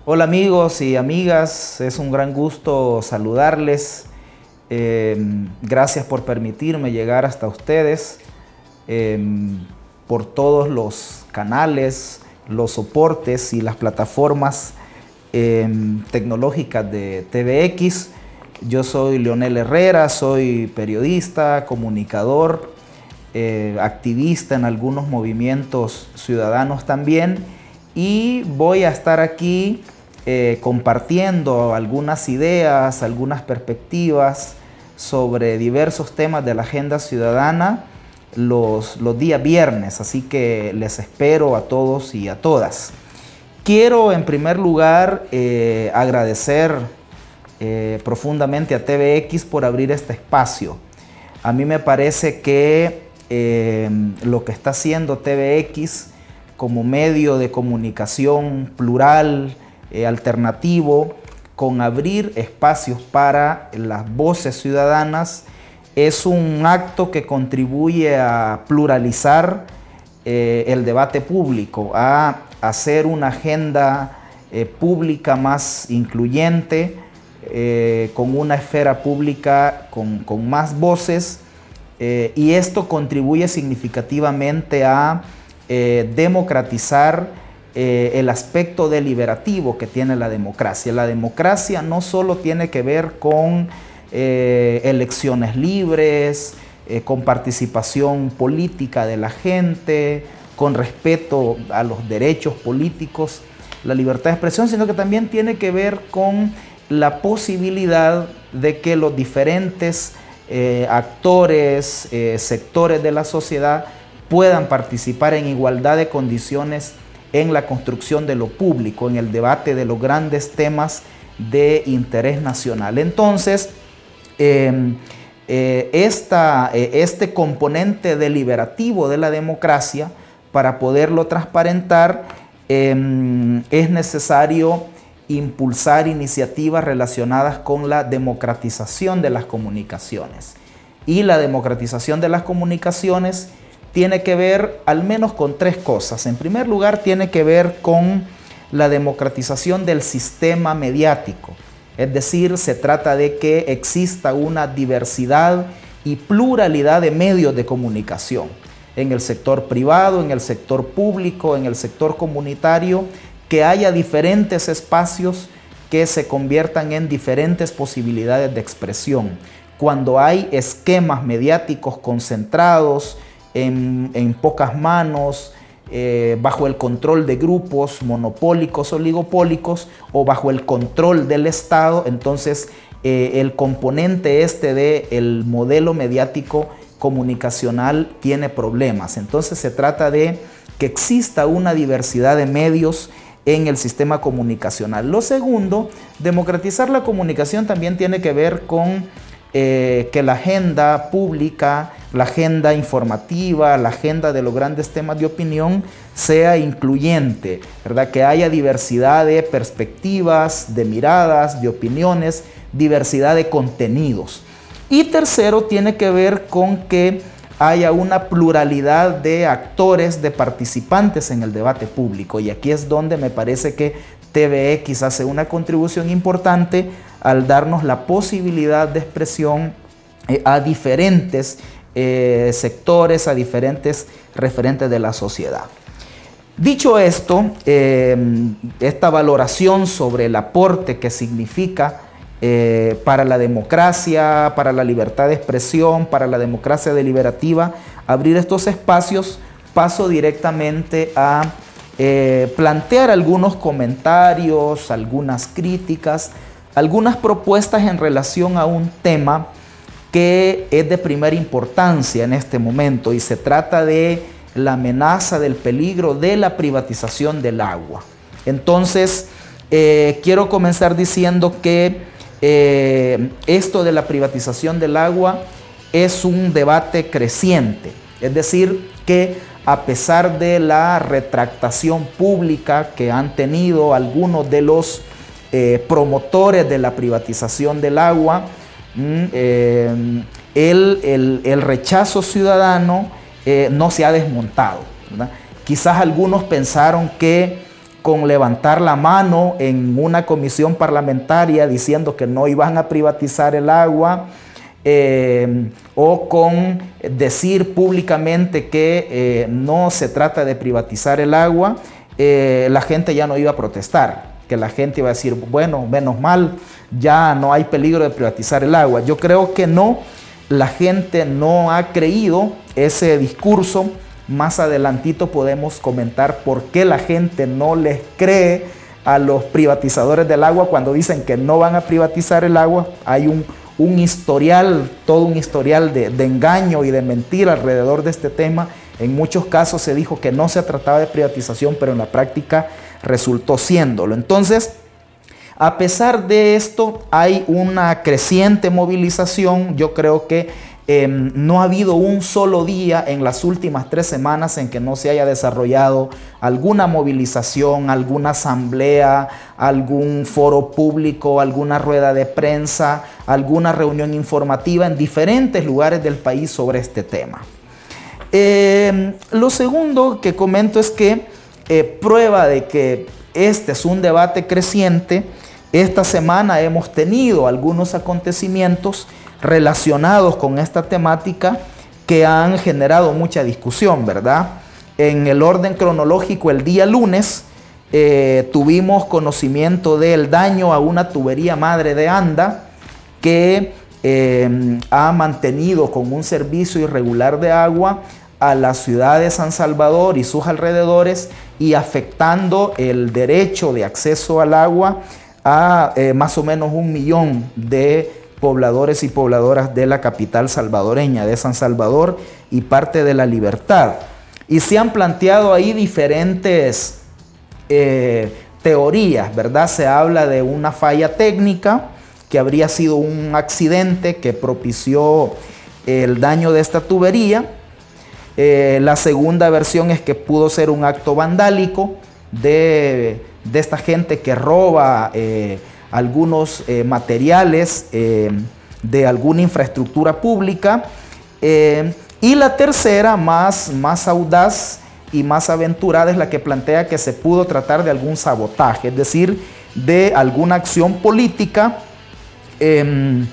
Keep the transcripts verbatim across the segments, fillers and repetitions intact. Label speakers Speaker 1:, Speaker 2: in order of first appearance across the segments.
Speaker 1: Hola amigos y amigas, es un gran gusto saludarles. Eh, gracias por permitirme llegar hasta ustedes eh, por todos los canales, los soportes y las plataformas eh, tecnológicas de T V X. Yo soy Leonel Herrera, soy periodista, comunicador, eh, activista en algunos movimientos ciudadanos también, y voy a estar aquí Eh, compartiendo algunas ideas, algunas perspectivas sobre diversos temas de la agenda ciudadana los, los días viernes, así que les espero a todos y a todas. Quiero en primer lugar eh, agradecer eh, profundamente a T V X por abrir este espacio. A mí me parece que eh, lo que está haciendo T V X como medio de comunicación plural, Eh, alternativo, con abrir espacios para las voces ciudadanas, es un acto que contribuye a pluralizar eh, el debate público, a hacer una agenda eh, pública más incluyente, eh, con una esfera pública con, con más voces, eh, y esto contribuye significativamente a eh, democratizar Eh, el aspecto deliberativo que tiene la democracia. La democracia no solo tiene que ver con eh, elecciones libres, eh, con participación política de la gente, con respeto a los derechos políticos, la libertad de expresión, sino que también tiene que ver con la posibilidad de que los diferentes eh, actores, eh, sectores de la sociedad puedan participar en igualdad de condiciones en la construcción de lo público, en el debate de los grandes temas de interés nacional. Entonces, eh, eh, esta, eh, este componente deliberativo de la democracia, para poderlo transparentar, eh, es necesario impulsar iniciativas relacionadas con la democratización de las comunicaciones. Y la democratización de las comunicaciones tiene que ver al menos con tres cosas. En primer lugar, tiene que ver con la democratización del sistema mediático. Es decir, se trata de que exista una diversidad y pluralidad de medios de comunicación en el sector privado, en el sector público, en el sector comunitario, que haya diferentes espacios que se conviertan en diferentes posibilidades de expresión. Cuando hay esquemas mediáticos concentrados En, en pocas manos, eh, bajo el control de grupos monopólicos, oligopólicos, o bajo el control del Estado, entonces eh, el componente este del modelo mediático comunicacional tiene problemas. Entonces se trata de que exista una diversidad de medios en el sistema comunicacional. Lo segundo, democratizar la comunicación también tiene que ver con eh, que la agenda pública, la agenda informativa, la agenda de los grandes temas de opinión sea incluyente, ¿verdad? Que haya diversidad de perspectivas, de miradas, de opiniones, diversidad de contenidos. Y tercero, tiene que ver con que haya una pluralidad de actores, de participantes en el debate público. Y aquí es donde me parece que T V X hace una contribución importante al darnos la posibilidad de expresión eh, a diferentes Eh, sectores, a diferentes referentes de la sociedad. Dicho esto, eh, esta valoración sobre el aporte que significa eh, para la democracia, para la libertad de expresión, para la democracia deliberativa, abrir estos espacios, paso directamente a eh, plantear algunos comentarios, algunas críticas, algunas propuestas en relación a un tema que es de primera importancia en este momento, y se trata de la amenaza del peligro de la privatización del agua. Entonces, eh, quiero comenzar diciendo que eh, esto de la privatización del agua es un debate creciente, es decir, que a pesar de la retractación pública que han tenido algunos de los eh, promotores de la privatización del agua, Eh, el, el, el rechazo ciudadano eh, no se ha desmontado, ¿verdad? Quizás algunos pensaron que con levantar la mano en una comisión parlamentaria diciendo que no iban a privatizar el agua, eh, o con decir públicamente que eh, no se trata de privatizar el agua, eh, la gente ya no iba a protestar, que la gente iba a decir, bueno, menos mal, ya no hay peligro de privatizar el agua. Yo creo que no, la gente no ha creído ese discurso. Más adelantito podemos comentar por qué la gente no les cree a los privatizadores del agua cuando dicen que no van a privatizar el agua. Hay un, un historial, todo un historial de, de engaño y de mentira alrededor de este tema. En muchos casos se dijo que no se trataba de privatización, pero en la práctica resultó siéndolo. Entonces, a pesar de esto, hay una creciente movilización. Yo creo que Eh, no ha habido un solo día en las últimas tres semanas en que no se haya desarrollado alguna movilización, alguna asamblea, algún foro público, alguna rueda de prensa, alguna reunión informativa en diferentes lugares del país sobre este tema. Eh, lo segundo que comento es que eh, prueba de que este es un debate creciente. Esta semana hemos tenido algunos acontecimientos relacionados con esta temática que han generado mucha discusión, ¿verdad? En el orden cronológico, el día lunes eh, tuvimos conocimiento del daño a una tubería madre de Anda que eh, ha mantenido con un servicio irregular de agua a la ciudad de San Salvador y sus alrededores y afectando el derecho de acceso al agua a eh, más o menos un millón de pobladores y pobladoras de la capital salvadoreña, de San Salvador y parte de La Libertad. Y se han planteado ahí diferentes eh, teorías, ¿verdad? Se habla de una falla técnica, que habría sido un accidente que propició el daño de esta tubería. Eh, la segunda versión es que pudo ser un acto vandálico de, de esta gente que roba eh, algunos eh, materiales eh, de alguna infraestructura pública. Eh, y la tercera, más, más audaz y más aventurada, es la que plantea que se pudo tratar de algún sabotaje, es decir, de alguna acción política eh,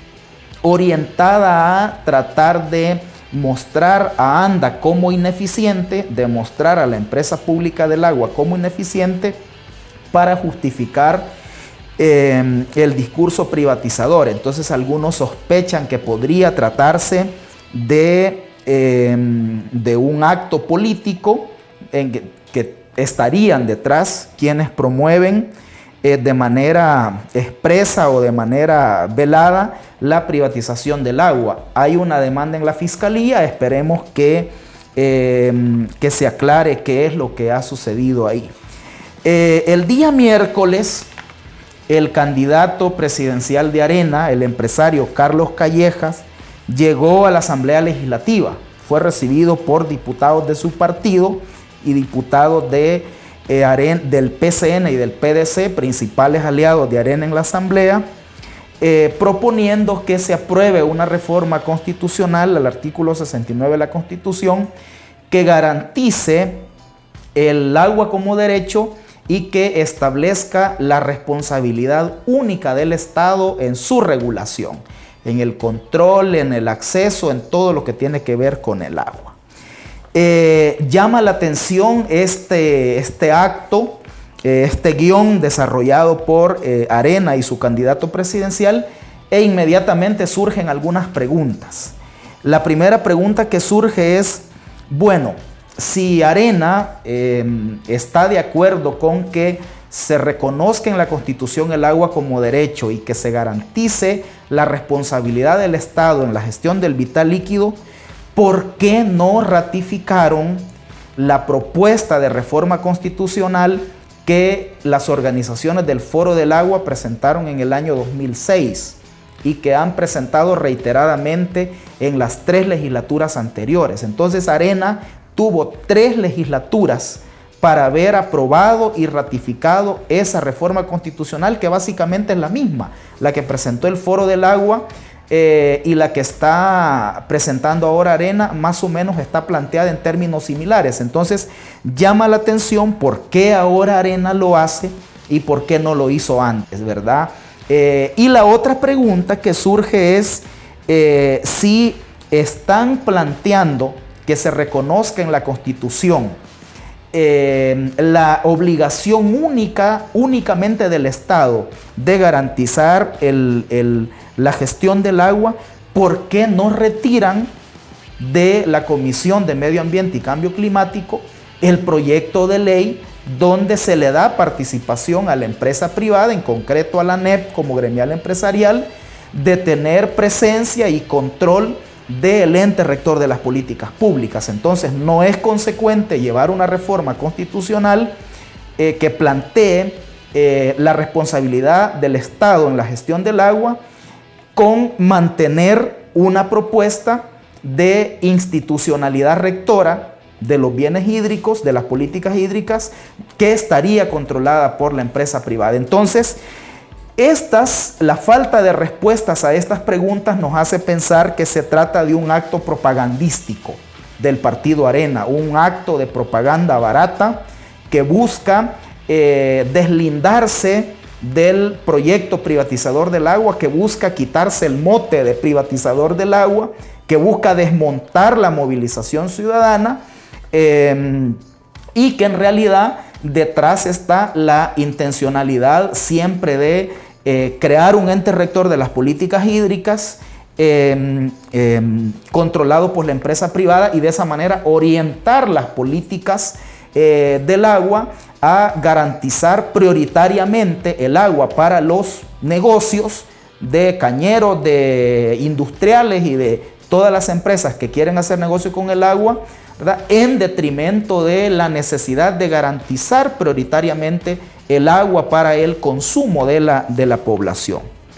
Speaker 1: orientada a tratar de mostrar a Anda como ineficiente, demostrar a la empresa pública del agua como ineficiente para justificar Eh, el discurso privatizador. Entonces algunos sospechan que podría tratarse de, eh, de un acto político en que, que estarían detrás quienes promueven eh, de manera expresa o de manera velada la privatización del agua. Hay una demanda en la fiscalía, esperemos que, eh, que se aclare qué es lo que ha sucedido ahí. Eh, el día miércoles, el candidato presidencial de Arena, el empresario Carlos Callejas, llegó a la Asamblea Legislativa. Fue recibido por diputados de su partido y diputados de, eh, Arena, del P C N y del P D C, principales aliados de Arena en la Asamblea, eh, proponiendo que se apruebe una reforma constitucional al artículo sesenta y nueve de la Constitución que garantice el agua como derecho y que establezca la responsabilidad única del Estado en su regulación, en el control, en el acceso, en todo lo que tiene que ver con el agua. Eh, llama la atención este, este acto, eh, este guión desarrollado por eh, Arena y su candidato presidencial, e inmediatamente surgen algunas preguntas. La primera pregunta que surge es, bueno, si Arena eh, está de acuerdo con que se reconozca en la Constitución el agua como derecho y que se garantice la responsabilidad del Estado en la gestión del vital líquido, ¿por qué no ratificaron la propuesta de reforma constitucional que las organizaciones del Foro del Agua presentaron en el año dos mil seis y que han presentado reiteradamente en las tres legislaturas anteriores? Entonces Arena tuvo tres legislaturas para haber aprobado y ratificado esa reforma constitucional, que básicamente es la misma, la que presentó el Foro del Agua eh, y la que está presentando ahora Arena más o menos está planteada en términos similares. Entonces llama la atención por qué ahora Arena lo hace y por qué no lo hizo antes, ¿verdad? Eh, y la otra pregunta que surge es eh, si están planteando que se reconozca en la Constitución eh, la obligación única, únicamente del Estado de garantizar el, el, la gestión del agua. ¿Por qué no retiran de la Comisión de Medio Ambiente y Cambio Climático el proyecto de ley donde se le da participación a la empresa privada, en concreto a la N E P como gremial empresarial, de tener presencia y control del ente rector de las políticas públicas? Entonces no es consecuente llevar una reforma constitucional eh, que plantee eh, la responsabilidad del Estado en la gestión del agua con mantener una propuesta de institucionalidad rectora de los bienes hídricos, de las políticas hídricas, que estaría controlada por la empresa privada. Entonces, estas, la falta de respuestas a estas preguntas nos hace pensar que se trata de un acto propagandístico del partido Arena, un acto de propaganda barata que busca eh, deslindarse del proyecto privatizador del agua, que busca quitarse el mote de privatizador del agua, que busca desmontar la movilización ciudadana, Eh, y que en realidad detrás está la intencionalidad siempre de eh, crear un ente rector de las políticas hídricas eh, eh, controlado por la empresa privada, y de esa manera orientar las políticas eh, del agua a garantizar prioritariamente el agua para los negocios de cañeros, de industriales y de todas las empresas que quieren hacer negocio con el agua, ¿verdad?, en detrimento de la necesidad de garantizar prioritariamente el agua para el consumo de la, de la población.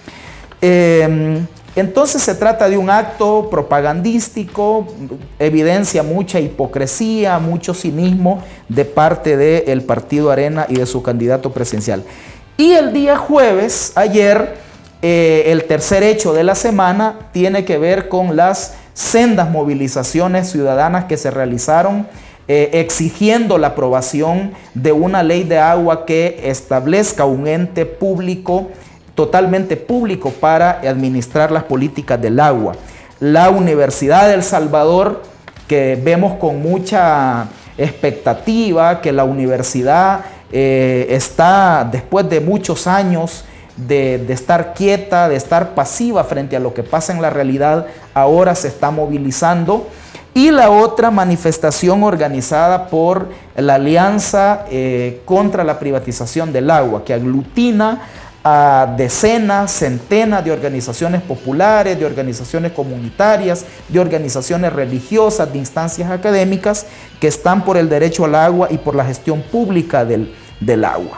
Speaker 1: Eh, entonces se trata de un acto propagandístico, evidencia mucha hipocresía, mucho cinismo de parte del partido Arena y de su candidato presidencial. Y el día jueves, ayer, eh, el tercer hecho de la semana tiene que ver con las sendas movilizaciones ciudadanas que se realizaron eh, exigiendo la aprobación de una ley de agua que establezca un ente público, totalmente público, para administrar las políticas del agua. La Universidad de El Salvador, que vemos con mucha expectativa que la universidad eh, está, después de muchos años De, de estar quieta, de estar pasiva frente a lo que pasa en la realidad, ahora se está movilizando. Y la otra manifestación organizada por la Alianza eh, contra la Privatización del Agua, que aglutina a decenas, centenas de organizaciones populares, de organizaciones comunitarias, de organizaciones religiosas, de instancias académicas que están por el derecho al agua y por la gestión pública del, del agua.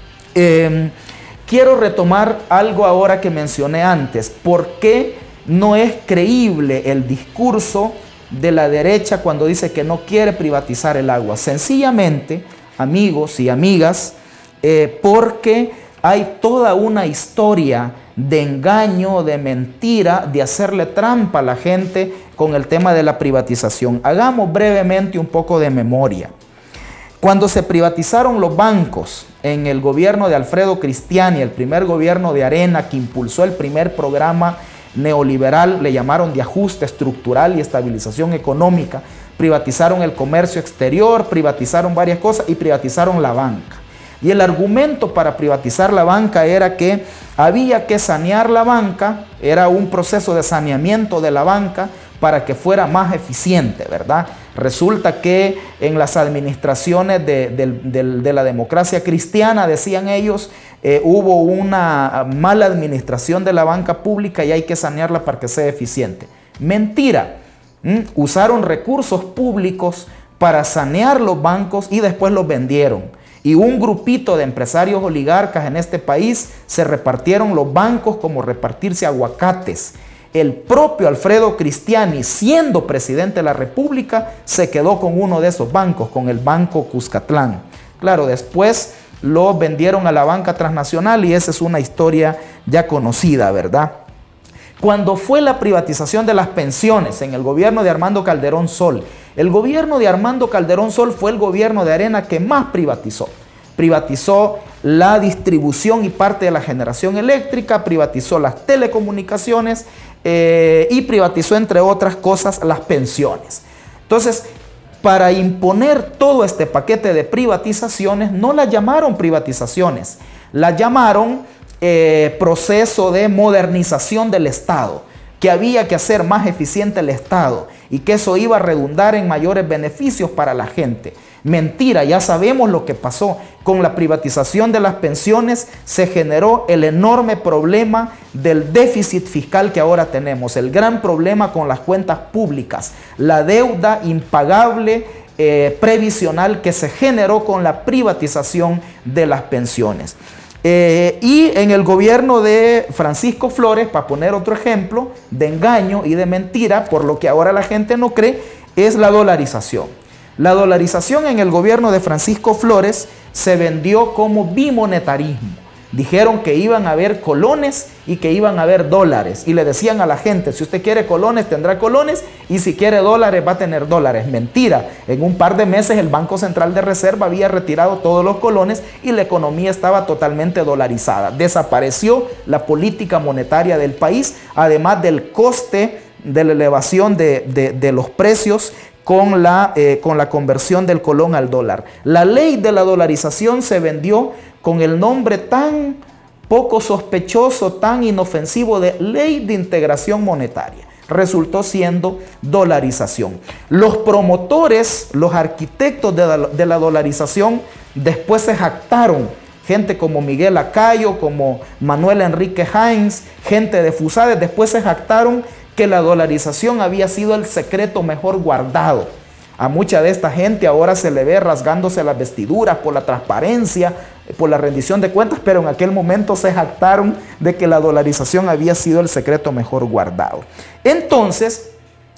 Speaker 1: Eh, Quiero retomar algo ahora que mencioné antes. ¿Por qué no es creíble el discurso de la derecha cuando dice que no quiere privatizar el agua? Sencillamente, amigos y amigas, eh, porque hay toda una historia de engaño, de mentira, de hacerle trampa a la gente con el tema de la privatización. Hagamos brevemente un poco de memoria. Cuando se privatizaron los bancos en el gobierno de Alfredo Cristiani, el primer gobierno de Arena que impulsó el primer programa neoliberal, le llamaron de ajuste estructural y estabilización económica, privatizaron el comercio exterior, privatizaron varias cosas y privatizaron la banca. Y el argumento para privatizar la banca era que había que sanear la banca, era un proceso de saneamiento de la banca para que fuera más eficiente, ¿verdad? Resulta que en las administraciones de, de, de, de la democracia cristiana, decían ellos, eh, hubo una mala administración de la banca pública y hay que sanearla para que sea eficiente. Mentira. ¿Mm? Usaron recursos públicos para sanear los bancos y después los vendieron. Y un grupito de empresarios oligarcas en este país se repartieron los bancos como repartirse aguacates. El propio Alfredo Cristiani, siendo presidente de la República, se quedó con uno de esos bancos, con el Banco Cuscatlán. Claro, después lo vendieron a la banca transnacional y esa es una historia ya conocida, ¿verdad? Cuando fue la privatización de las pensiones en el gobierno de Armando Calderón Sol, el gobierno de Armando Calderón Sol fue el gobierno de Arena que más privatizó. Privatizó la distribución y parte de la generación eléctrica, privatizó las telecomunicaciones eh, y privatizó, entre otras cosas, las pensiones. Entonces, para imponer todo este paquete de privatizaciones, no las llamaron privatizaciones, las llamaron eh, proceso de modernización del Estado, que había que hacer más eficiente el Estado y que eso iba a redundar en mayores beneficios para la gente. Mentira, ya sabemos lo que pasó. Con la privatización de las pensiones se generó el enorme problema del déficit fiscal que ahora tenemos, el gran problema con las cuentas públicas, la deuda impagable eh, previsional que se generó con la privatización de las pensiones. Eh, y en el gobierno de Francisco Flores, para poner otro ejemplo de engaño y de mentira, por lo que ahora la gente no cree, es la dolarización. La dolarización en el gobierno de Francisco Flores se vendió como bimonetarismo. Dijeron que iban a haber colones y que iban a haber dólares. Y le decían a la gente, si usted quiere colones, tendrá colones, y si quiere dólares, va a tener dólares. Mentira. En un par de meses el Banco Central de Reserva había retirado todos los colones y la economía estaba totalmente dolarizada. Desapareció la política monetaria del país, además del coste de la elevación de, de, de los precios con la, eh, con la conversión del colón al dólar. La ley de la dolarización se vendió con el nombre tan poco sospechoso, tan inofensivo de Ley de Integración Monetaria. Resultó siendo dolarización. Los promotores, los arquitectos de la, de la dolarización, después se jactaron. Gente como Miguel Acayo, como Manuel Enrique Hines, gente de Fusades, después se jactaron que la dolarización había sido el secreto mejor guardado. A mucha de esta gente ahora se le ve rasgándose las vestiduras por la transparencia, por la rendición de cuentas, pero en aquel momento se jactaron de que la dolarización había sido el secreto mejor guardado. Entonces,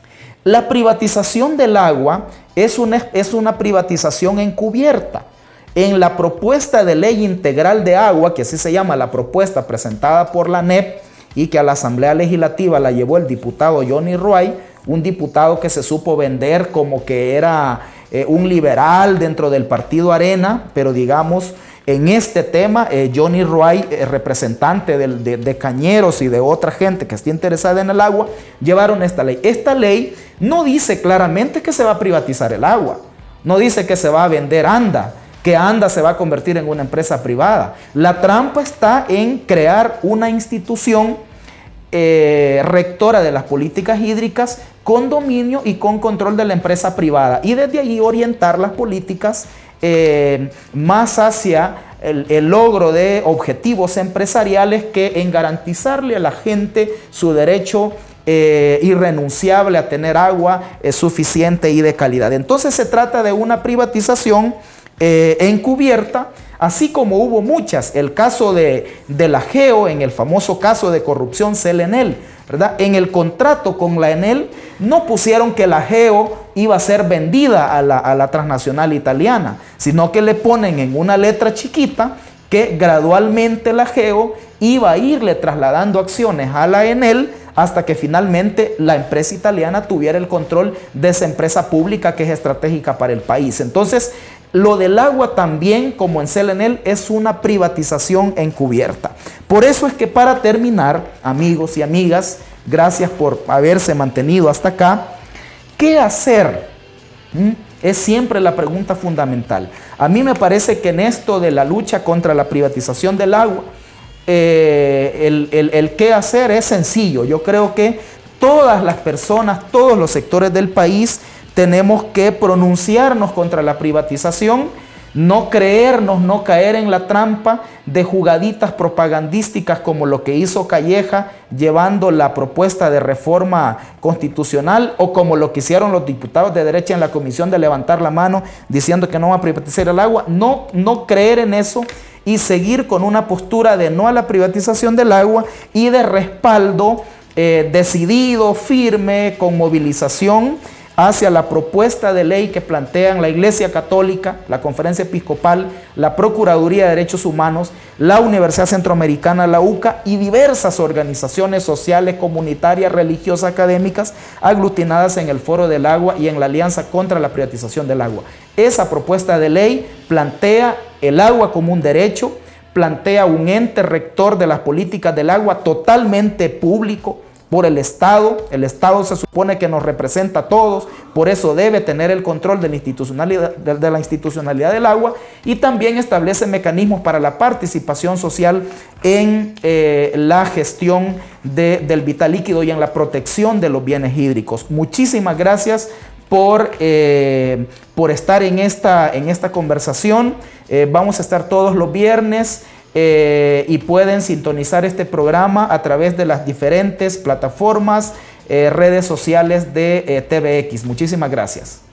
Speaker 1: la privatización del agua es una, es una privatización encubierta. En la propuesta de ley integral de agua, que así se llama la propuesta presentada por la N E P, y que a la Asamblea Legislativa la llevó el diputado Johnny Ruay, un diputado que se supo vender como que era eh, un liberal dentro del partido Arena, pero digamos, en este tema, eh, Johnny Ruay, eh, representante de, de, de cañeros y de otra gente que está interesada en el agua, llevaron esta ley. Esta ley no dice claramente que se va a privatizar el agua, no dice que se va a vender ANDA, que ANDA se va a convertir en una empresa privada. La trampa está en crear una institución eh, rectora de las políticas hídricas con dominio y con control de la empresa privada y desde allí orientar las políticas eh, más hacia el, el logro de objetivos empresariales que en garantizarle a la gente su derecho Eh, irrenunciable a tener agua eh, suficiente y de calidad. Entonces se trata de una privatización eh, encubierta, así como hubo muchas. El caso de, de la GEO, en el famoso caso de corrupción C L Enel, ¿verdad? En el contrato con la Enel no pusieron que la GEO iba a ser vendida a la, a la transnacional italiana, sino que le ponen en una letra chiquita que gradualmente la GEO iba a irle trasladando acciones a la Enel hasta que finalmente la empresa italiana tuviera el control de esa empresa pública que es estratégica para el país. Entonces, lo del agua también, como en C L Enel, es una privatización encubierta. Por eso es que, para terminar, amigos y amigas, gracias por haberse mantenido hasta acá, ¿qué hacer? ¿Mm? Es siempre la pregunta fundamental. A mí me parece que en esto de la lucha contra la privatización del agua, Eh, el, el, el qué hacer es sencillo. Yo creo que todas las personas, todos los sectores del país tenemos que pronunciarnos contra la privatización, no creernos, no caer en la trampa de jugaditas propagandísticas como lo que hizo Calleja llevando la propuesta de reforma constitucional, o como lo que hicieron los diputados de derecha en la comisión de levantar la mano diciendo que no va a privatizar el agua. No, no creer en eso y seguir con una postura de no a la privatización del agua y de respaldo eh, decidido, firme, con movilización hacia la propuesta de ley que plantean la Iglesia Católica, la Conferencia Episcopal, la Procuraduría de Derechos Humanos, la Universidad Centroamericana, la U C A, y diversas organizaciones sociales, comunitarias, religiosas, académicas, aglutinadas en el Foro del Agua y en la Alianza contra la Privatización del Agua. Esa propuesta de ley plantea el agua como un derecho, plantea un ente rector de las políticas del agua totalmente público por el Estado. El Estado se supone que nos representa a todos, por eso debe tener el control de la institucionalidad, de, de la institucionalidad del agua, y también establece mecanismos para la participación social en eh, la gestión de, del vital líquido y en la protección de los bienes hídricos. Muchísimas gracias por, eh, por estar en esta, en esta conversación. Eh, vamos a estar todos los viernes. Eh, y pueden sintonizar este programa a través de las diferentes plataformas, eh, redes sociales de eh, T V X. Muchísimas gracias.